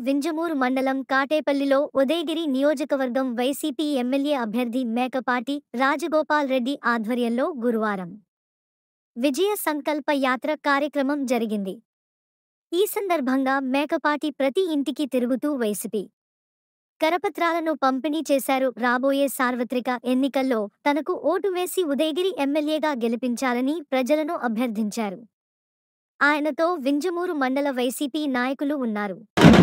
వింజమూరు మండలం కాటేపల్లిలో ఉదయగిరి నియోజకవర్గం YCP MLA అభ్యర్థి మేకపాటి రాజగోపాల్ రెడ్డి ఆధ్వర్యంలో గురువారం విజయ సంకల్ప యాత్ర కార్యక్రమం జరిగింది. ఈ సందర్భంగా మేకపాటి ప్రతి ఇంటికి తిరుగుతూ వైసీపీ కరపత్రాలను పంపిణీ చేశారు. రాబోయే సార్వత్రిక ఎన్నికల్లో తనకు ఓటు వేసి ఉదయగిరి ఎమ్మెల్యేగా గెలిపించాలని ప్రజలను అభ్యర్థించారు. ఆయనతో వింజమూరు మండల వైసీపీ నాయకులు ఉన్నారు.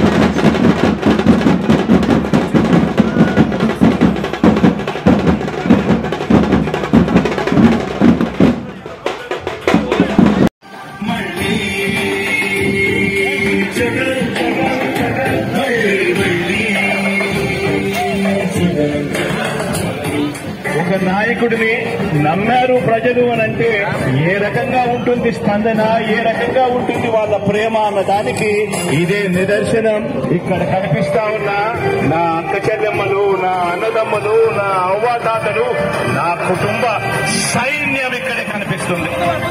ఒక నాయకుడిని నమ్మారు ప్రజలు అనంటే ఏ రకంగా ఉంటుంది స్పందన, ఏ రకంగా ఉంటుంది వాళ్ళ ప్రేమ అన్న దానికి ఇదే నిదర్శనం. ఇక్కడ కనిపిస్తా ఉన్న నా అక్క చెల్లెమ్మలు, నా అన్నదమ్మలు, నా అవ్వాతాతలు, నా కుటుంబ సైన్యం ఇక్కడ కనిపిస్తుంది.